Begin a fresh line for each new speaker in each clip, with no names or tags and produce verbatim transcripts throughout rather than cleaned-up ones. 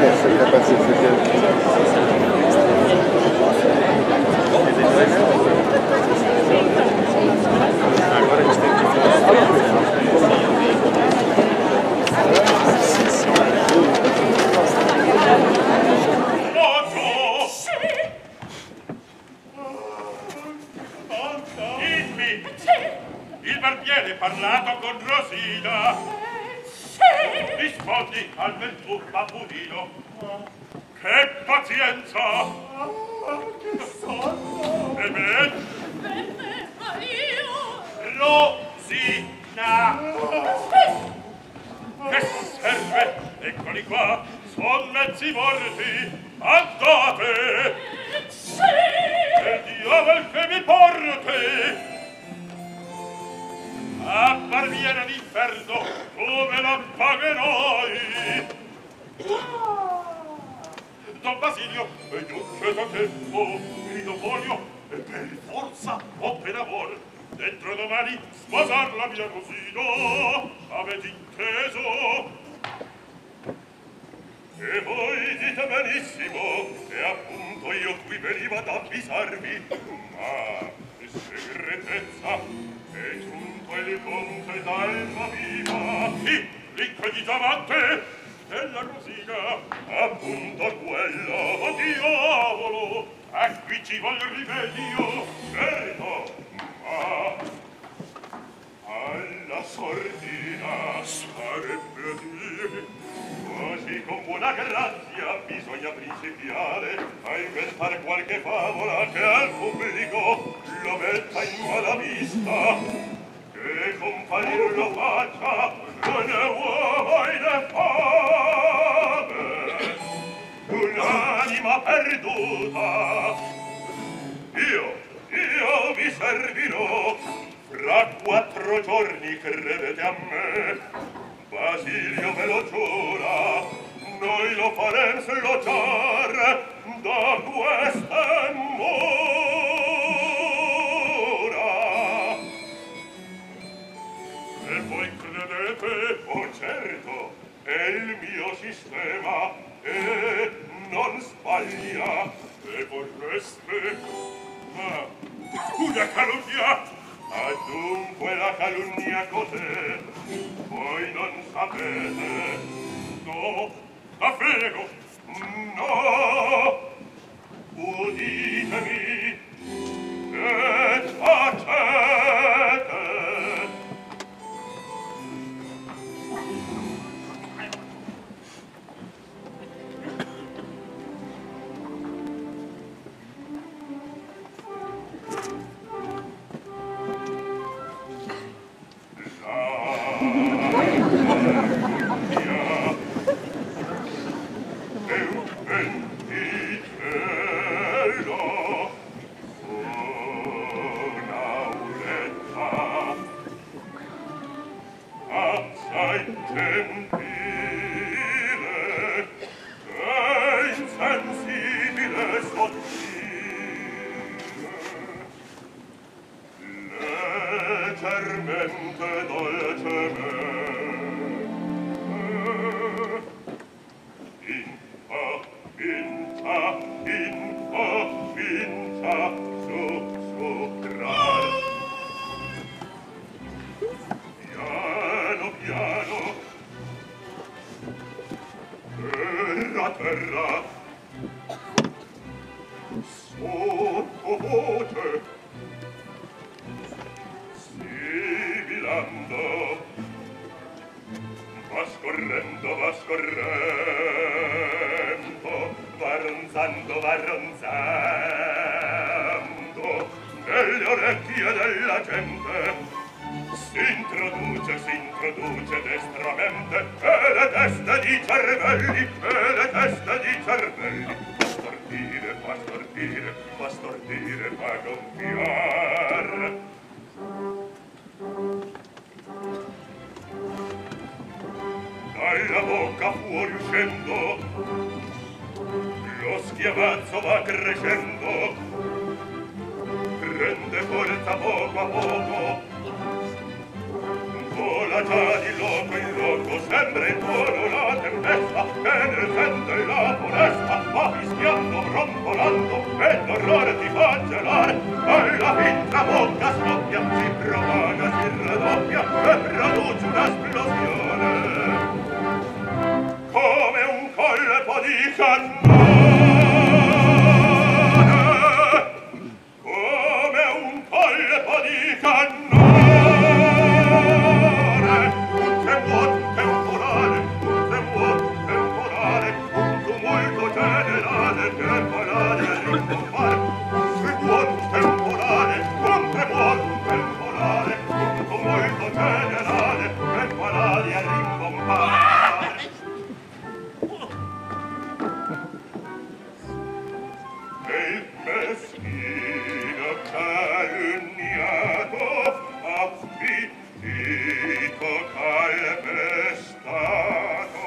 essere pazienza.
Il barbiere parlato con Rosina.
Sì.
Rispondi al ventù papurino. Che pazienza!
Che sonno!
E me?
Bene, ma io...
Rosina!
Sì.
Che serve? Eccoli qua, son mezzi morti. Andate!
Sì.
E diavol che mi porti! A barbiere d'inferno, come la pagherai? Don Basilio, e giunge da tempo, grido voglio, e per forza o per amor, dentro domani sposar la mia Rosina, avete inteso? E voi dite benissimo, che appunto io qui veniva ad avvisarvi, ma segretezza, è giunto il conte d'Alma Viva, chi, l'increditamante, della Rosina, appunto quella, o diavolo, a qui ci vuol rimedio, certo, ma alla sordina sarebbe a dire, quasi con buona grazia bisogna principiare a inventare qualche favola che al pubblico lo metta in mala vista, che comparir lo faccia non è uomo né fame, un'anima perduta. Io, io vi servirò, fra quattro giorni credete a me, Basilio ve lo giura, noi lo farem slociar da queste mura. E voi credete? Oh certo, è il mio sistema e non sbaglia. E vorreste? Ma una calunnia! Adunque la calunnia cos'è? Voi non sapete. No, la prego. No. Uditemi. E facete. Vola già di loco in loco, sembra intorno la tempesta che bene sente la foresta, va fischiando, brontolando, e l'orrore ti fa gelare, alla fin la bocca scoppia, si propaga, si raddoppia, e produce un'esplosione. Come un colpo di cannone, come un colpo di cannone, un tremuoto temporale, un tremuoto temporale, un tumulto generale che parare a rinforzare, un tremuoto temporale, un tremuoto temporale, un tumulto generale che parare a rinforzare. Meschino calunniato, afflittito, calpestato,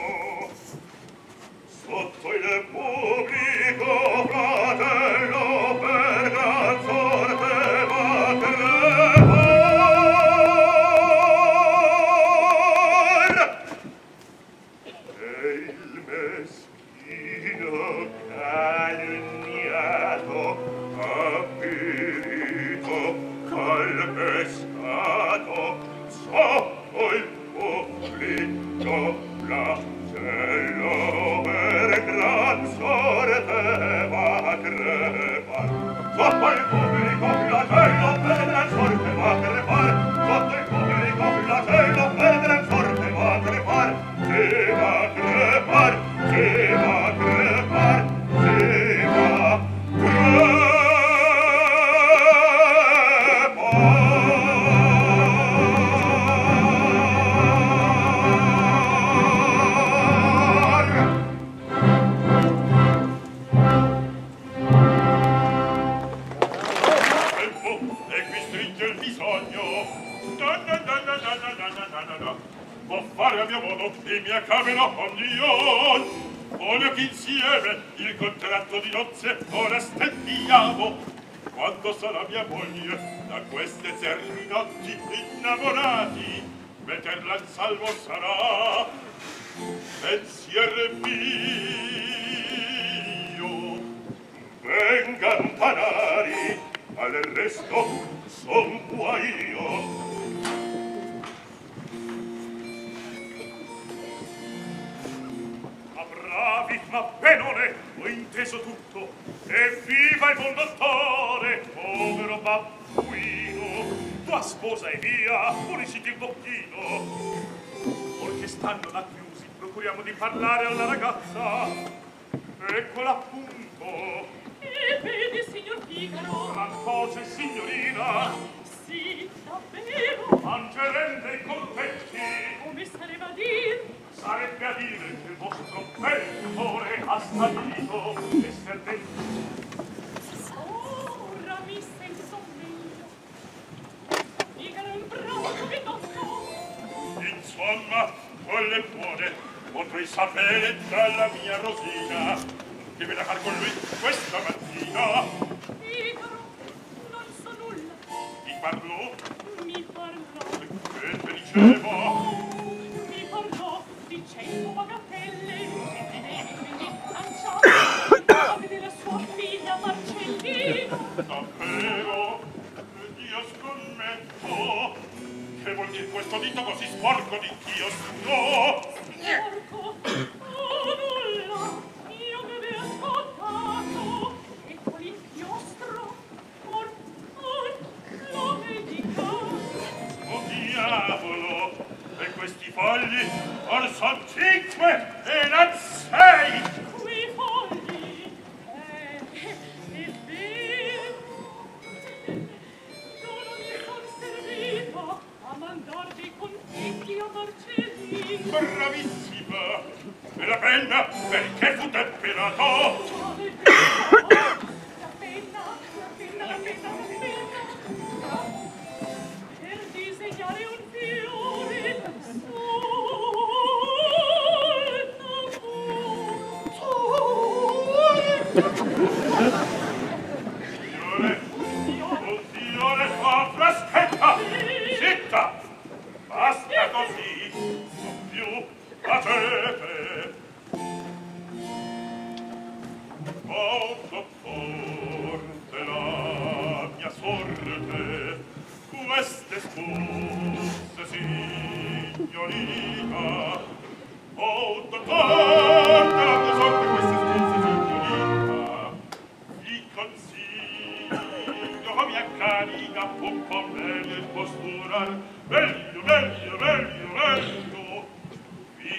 sotto il pubblico fratello per gran sorte va crepar. E il meschino calunniato, avvilito, calpestato, sotto il pubblico flagello per gran sorte va a crepar. Sotto il pubblico flagello per gran sorte va a crepar. Sotto il pubblico flagello per gran sorte va a crepar. Si va a crepar, si va a crepar, si va a crepar. Può fare a mio modo e mi accamera ogni giorno. Voglio che insieme il contratto di nozze ora stendiamo. Quando sarà mia moglie da queste eterni notti innamorati, metterla in salvo sarà pensier mio. Vengan panari, al resto son qua io. Bravi, ma benone, ho inteso tutto. E viva il buon dottore, povero babbuino. Tua sposa è via, pulisciti il bocchino. Perché stanno là chiusi, procuriamo di parlare alla ragazza. Eccola appunto.
E vedi, signor Figaro?
Ma cosa, signorina?
Sì, davvero.
Mangerende i confetti.
Come sarebbe a dir?
Sarebbe a dire che il vostro bel tutore ha stabilito esser dentro.
Ora mi sento meglio. Figaro è un bravo giovinotto.
Insomma, con le buone potrei sapere dalla mia Rosina che me la far con lui questa mattina.
Figaro, non so nulla.
Ti parlò?
Mi parlò.
Che te dicevo?
Mi parlò dicendo bagatelle. E quindi lanciava a vedere la sua figlia Marcellina.
Davvero? Io scommetto. Che vuol dire questo dito così sporco di Dio suo?
Sporco? Oh, nulla. Io mi avevo ascoltato. E con l'inchiostro or, or, lo medica.
Oh diavolo! E questi fogli or son cinque e non sei!
Quei fogli? Eh, è vero. Io non mi son servita a mandar dei confetti a Marcellina.
Bravissima! E la penna perché fu temperato?
Già nel tempo. La penna, la penna, la penna, la penna. Per disegnare un fiore
Signore, oh signore, fa fraschetta! Zitta! Basta così, non più, facete!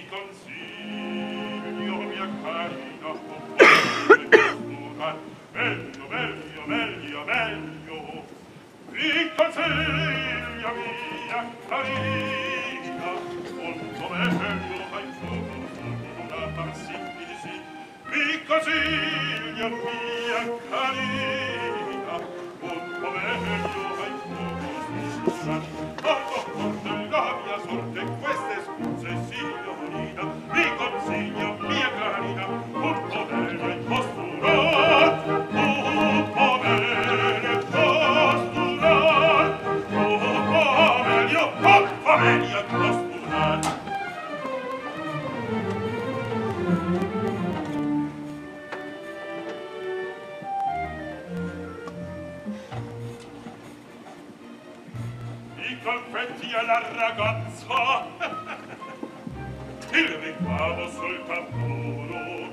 consiglio mia carina, postura, meglio, meglio, meglio, meglio. Vi consiglio mia carina, molto meglio, hai postura, sì, sì. Vi consiglio mia carina, molto meglio, hai postura. Oh, la mia sorte queste scuse, signorina, vi consiglio mia carina, molto meglio in posturar, molto meglio in posturar, molto meglio, molto meglio in posturar. I confetti alla ragazza, il ricavo sul tappuro,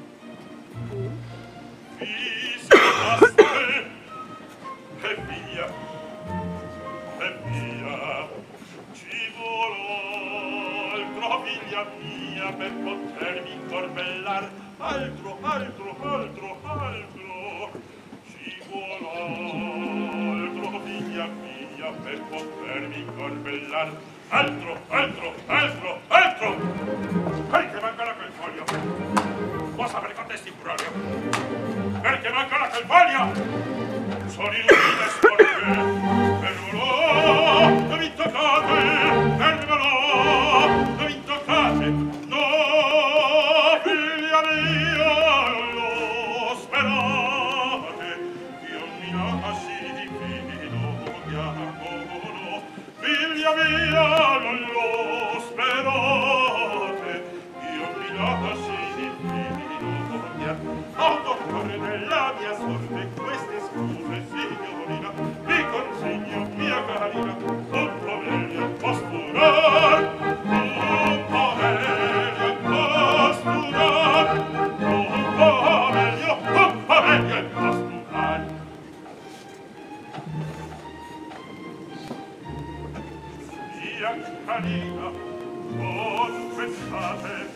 fischiaste, e via, e via, ci volò altro, figlia mia, per potermi corbellar, altro, altro, altro, altro, ci volò altro, figlia mia, per potermi corbellar, altro, altro, altro, altro. Perché manca quel foglio? Può sapere contesti proprio? Perché manca quel foglio? Sono inutile sporche, fermolo, non mi toccate, fermolo, non mi toccate, no, figlia mia, non lo sperate, io mi nasci di fido, diavolo, figlia mia, non lo sperate, io mi nasci di fido, diavolo, autore della mia sorte, queste scuse, signorina, vi consiglio, mia carina, un proverbio posturar, un proverbio posturar, un proverbio, un proverbio posturar. Mia carina, confessate,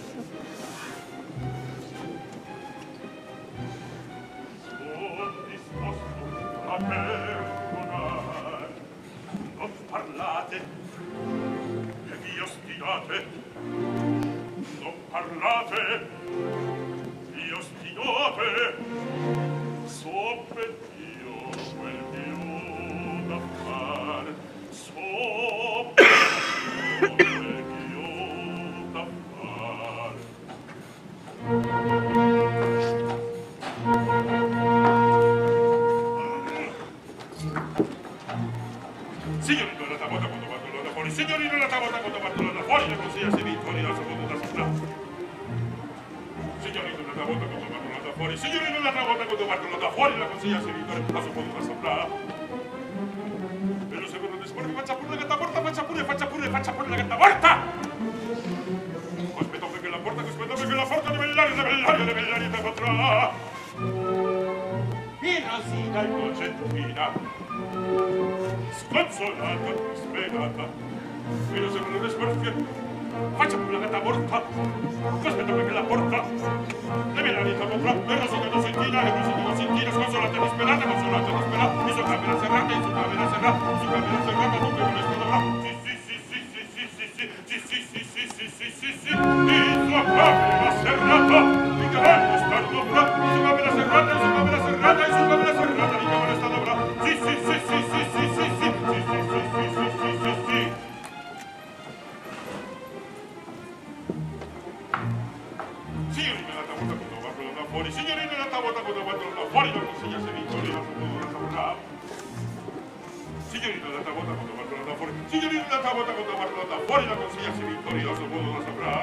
a perdonar. Non parlate, e vi ostinate. Non parlate, vi ostinate. So per Dio quel che ho da far. So per Dio quel che ho da far. Signorino, la tavola quando vado da fuori, signorino, la tavola quando vado da fuori, la consiglia si vittoria, la seconda sopra. Signorino, la tavola quando vado da fuori, signorino, la tavola quando vado da fuori, la consiglia si vittoria, la seconda sopra. E lo secondo desporre, faccia pure la gatta morta, faccia pure, faccia pure, faccia pure la gatta morta! Aspetta perché la porta, aspetta perché la porta, deve l'aria, deve l'aria, deve l'aria, deve potrà. E Rosina, innocentina, sconsolata, spiegata, e lo secondo desporre, faccia pure la gatta morta, aspetta perché la porta, deve l'aria, deve potrà. E Rosina, innocentina, e Rosina, innocentina, sconsolata, disperata, consolata, disperata, e su camera serrata, e su camera serrata, su camera serrata, dunque non è dovrà. Sì, sì, sì, sì, sì, sì, sì, sì, sì, sì, sì, sì, sì, sì, sì, in sua camera serrata, di cavallo sta dovrà, in sua camera serrata, in sua camera serrata, in sua camera serrata, di cavallo sta dovrà. Sì, sì, sì, sì, sì, sì, sì, sì, sì, sì, sì, sì, sì, sì, sì. Signorina, la tavola quando va quello da fuori, signorina, la tavola quando va quello da fuori, la consiglia se vittoria, la seconda saprà. Signorina, la tavola quando va quello da fuori, signorina, la tavola quando va quello da fuori, la consiglia se vittoria, la seconda saprà.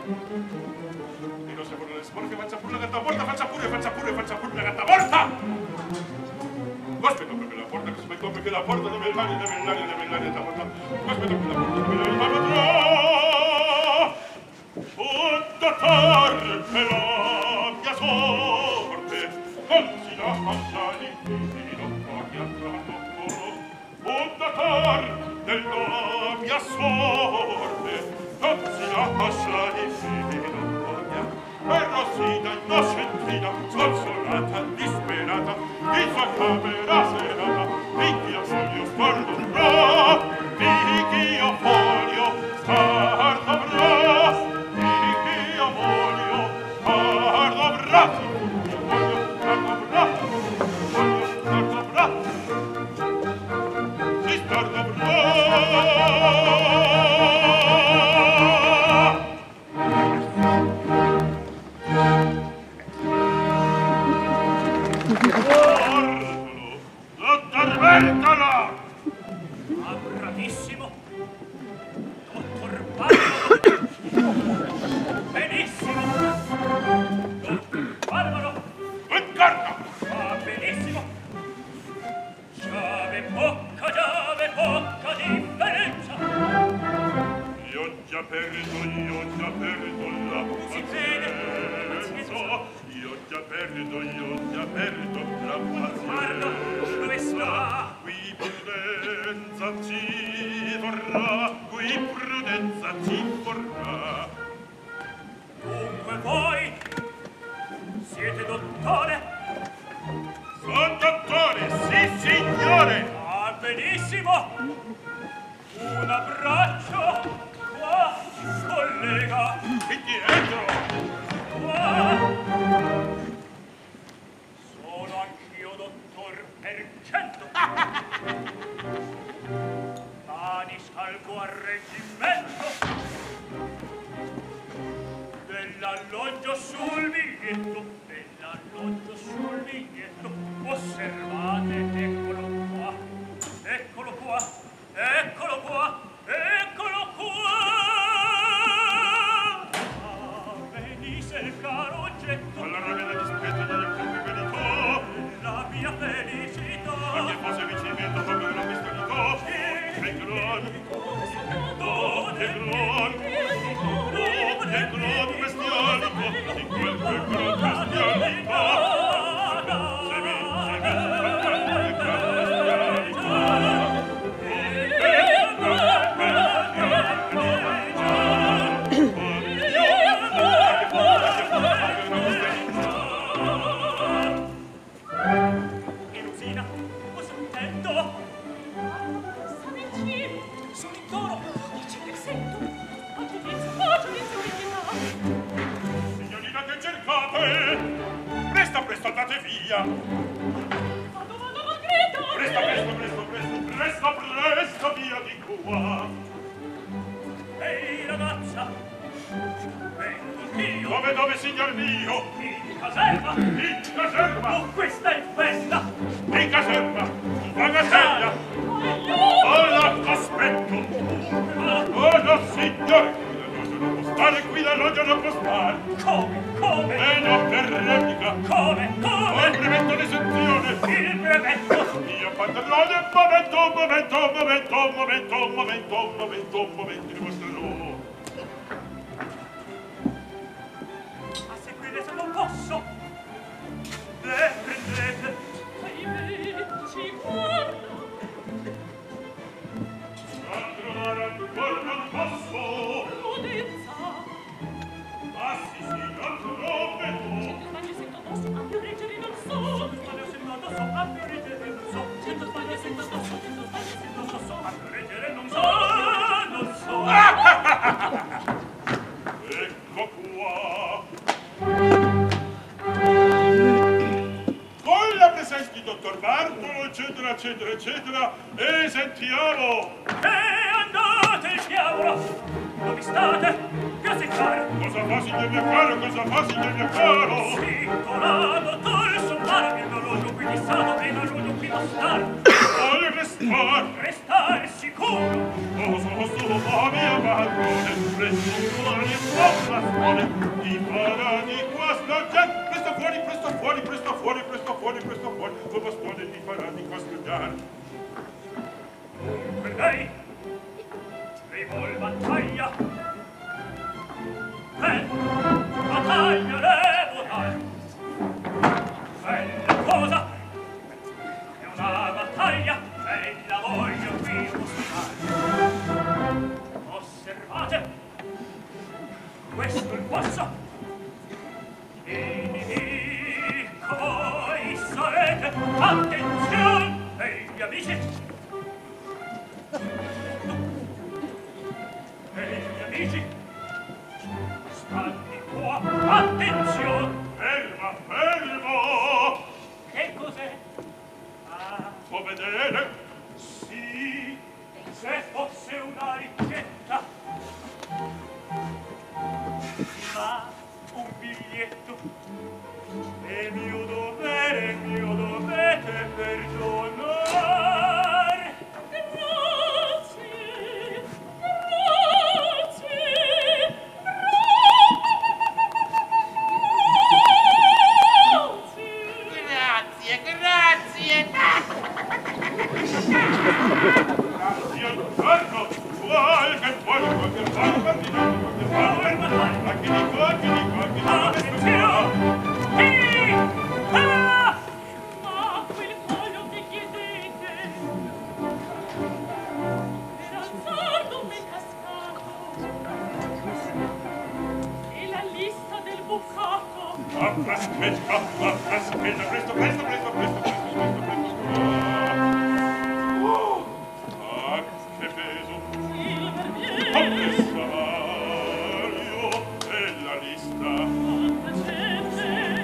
E non se vuole le sporche, faccia pure la gatta morta, faccia pure, faccia pure, faccia pure la gatta morta! Aspetta perché la porta, aspetta perché la porta deve l'aria, deve l'aria, deve l'aria, deve l'aria, aspetta perché la porta deve l'aria, ma vedrò! O datar per la mia sorte, non si lascia l'infinito proprio attrato. O datar della mia sorte, Scozzina, Asciani, Filofonia, e Rosina innocentina, sconsolata, disperata, di sua camera serata, picchia foglio stornodrò, picchia foglio stornodrò, picchia foglio stornodrò, foglio stornodrò, foglio stornodrò, si stornodrò. Bertola!
Ah, bravissimo! Dottor Barbaro! Benissimo! Dottor Barbaro!
Guarda!
Ah, benissimo! Già ve poca, già ve poca differenza!
Io già perdo, io già perdo la
Si vede,
pazienza. Io già perdo, io già perdo la
Guarda,
pazienza.
dove sta?
Qui prudenza ci vorrà, qui prudenza ci vorrà.
Dunque voi siete dottore?
Son dottore, sì signore!
Ah, benissimo! Un abbraccio qua, collega!
Qui dietro!
Qua! Sono anch'io dottor per cento! Maniscalco a reggimento! Dell'alloggio sul biglietto! Dell'alloggio sul biglietto! Osservate, eccolo qua! Eccolo qua! Eccolo qua! Eccolo qua! Ah, venisse il caro oggetto!
Allora me la dispetto degli occhi verità.
La mia felicità!
A che fosse vicimento come una pistolità. Che gran, oh, che gran, oh, che gran bestialità. In quel che gran bestialità. Se mi, se mi, che gran bestialità.
Elusina, cosa intendo?
Savici,
Sono in toro!
dice che sento. A giudizio, a giudizio di pietà.
Signorina, che cercate? Presto, presto, andate via.
Vado, vado, ma grida.
Presto, presto, presto, presto, presto, presto, via di qua.
Ehi, ragazza! Vengo io!
Dove, dove, signor mio?
In caserma!
In caserma!
Oh, questa è festa!
In caserma! La gasella! Oh, là, aspetto! Oh, no, signore! L'alloggio non può stare qui, l'alloggio non può stare!
Come? Come?
E no, per replica!
Come?
Oh,
Come?
il brevetto d'esenzione!
Il brevetto!
Io pantalone, un momento, un momento, un momento, un momento, un momento, un momento, un momento, vi mostrerò.
A seguire se non posso! Le prendete!
Ahimè, ci guarda.
A trovare ancora non posso!
Prudenza.
Ah, sì, sì, non trovve tu!
Sbaglio sento addosso, a più reggere non so.
Sbaglio sento addosso, a più reggere non so!
Cento sbaglio sento addosso, cento sbaglio sento addosso.
A più reggere non so! Non so!
Ecco qua! Con la presenza di dottor Bartolo, eccetera, eccetera, eccetera, e sentiamo!
E andate il diavolo! Dove state? Piazza caro!
Cosa fa, signor mio caro? Cosa fa, signor mio caro?
Sì, corato, tol sommare, mi orologio qui fissato, e l'orologio qui da star.
Vuole restar!
Restar sicuro!
Oso, oso, oh mia padrone, presto fuori, possa fuori, di farà di qua staggiare, presto fuori, presto fuori, presto fuori, presto fuori, presto fuori, come bastone di farà di qua staggiare.
Per lei, lei vuol battaglia. Eh, battaglia devo dare. Bella cosa, è una battaglia, e la voglio qui mostrare. Osservate, sul passo. Dico voi sarete, attenzione, ehi gli amici. Ehi gli amici. Stanti qua, attenzione.
Ferma, fermo.
Che cos'è? Ah,
Può vedere?
sì, se fosse una ricetta. Ma un biglietto è mio dovere, mio dovete perdonare.
Grazie, grazie,
Grazie, grazie.
Grazie al governo. Qualche, qualche, qualche, qualche, qualche, qualche, qualche, anche di qua, anche di qua, anche di qua.
Attenzione! Ehi! Ah!
ma quel foglio che chiedete per alzar non m'è cascato e la lista del bucato
Ah, aspetta, ah, aspetta, presto, presto, presto, presto, presto, presto, presto. Oh, ah, che peso.
il barbiere
Commissario della lista.
quanta gente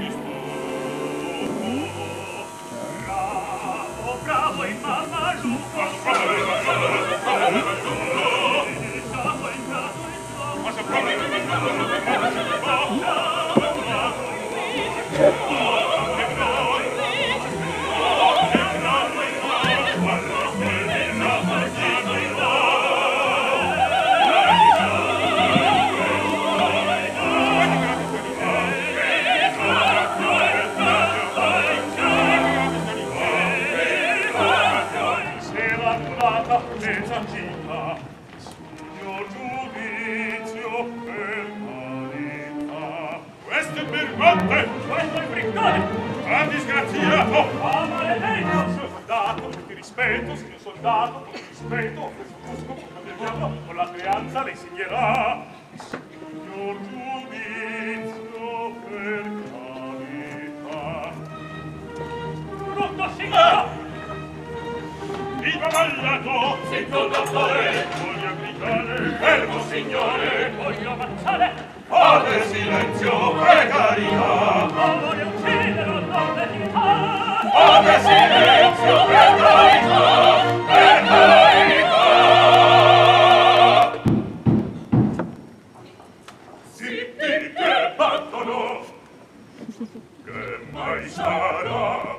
Bravo, bravo in Mammaluco!
Bravo, bravo, bravo, bravo,
Bravo in caso e so!
bravo, bravo,
Se la curata è giacita, signor giudizio per carità.
questo è Bergotte,
Questo è frittone!
ah, disgraziato.
Ah, maledetto! Signor soldato, con ti rispetto, signor soldato, con ti rispetto, questo fusco, con il diavolo, con la creanza lei signerà. Signor giudizio per carità. Brutto signora!
Viva Vallato,
Sento dottore!
voglio gridare, fermo signore,
Voglio ammazzare!
fate silenzio, per carità.
Non voglio uccidere un nome di età!
Fate silenzio, per carità, per carità. Zitti che battono, che mai sarà?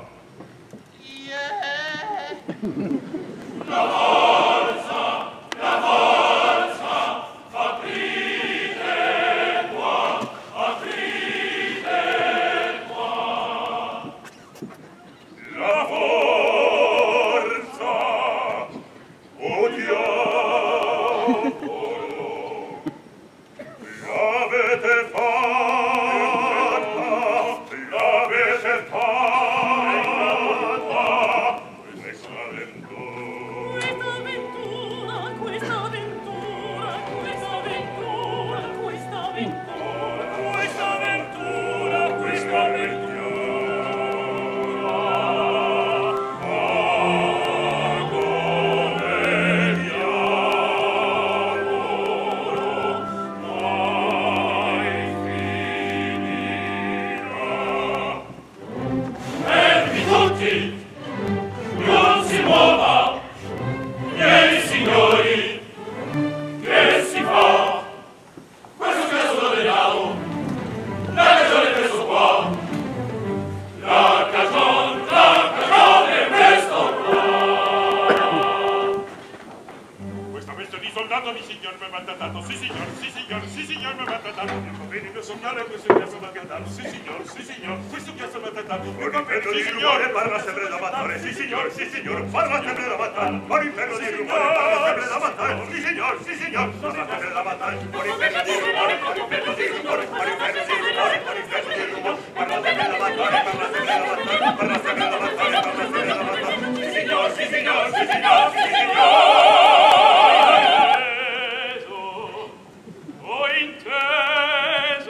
La forza, o diavolo, l'avete fatta, l'avete fatta, questa avventura.
questa avventura questa avventura questa avventura questa avventura
Questa avventura, questa avventura!
Fermi tutti! Non si muova! Miei signori! Che si fa? Questo che sono denaro! La cagione è preso qua! La cagione, la cagione è preso qua! Questa veste di soldato mi signor mi ha mandato, sì signor, sì signor, sì signor mi ha mandato, mi va bene mio signore, questo chiasso mi ha mandato, sì signor, sì signor, questo chiasso mi ha mandato, mi va bene sì signore, parla sempre da mattare, sì signor, sì signor, parla sempre da mattare, con impero di rumore, parla sempre da mattare, sì signor, sì signor, parla sempre da mattare, con impero di rumore, con impero di rumore, con impero di rumore, con impero di rumore, parla sempre da mattare, parla sempre da mattare, parla sempre da mattare, parla sempre da mattare, sì signor, sì signor, sì signor, sì signor.
Ho inteso,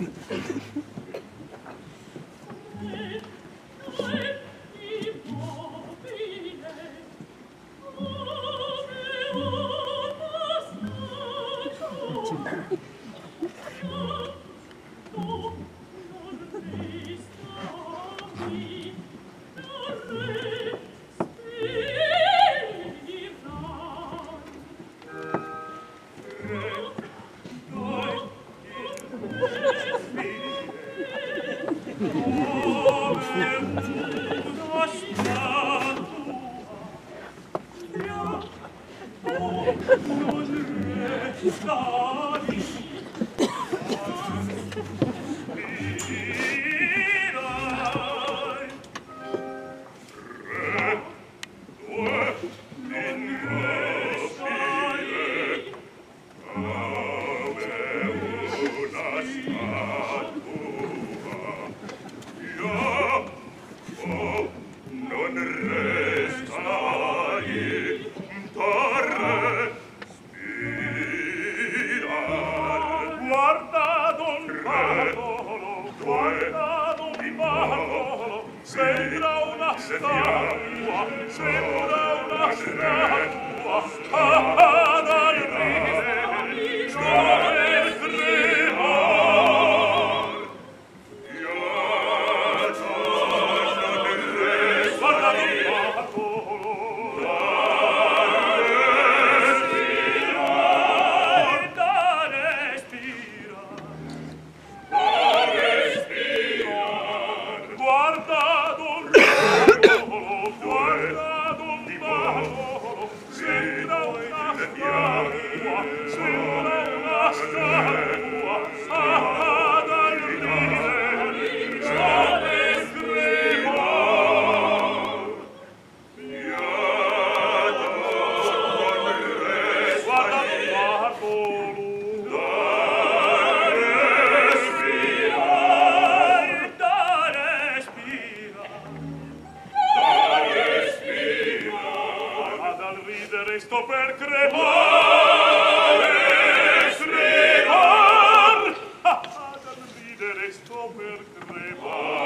sto per crepare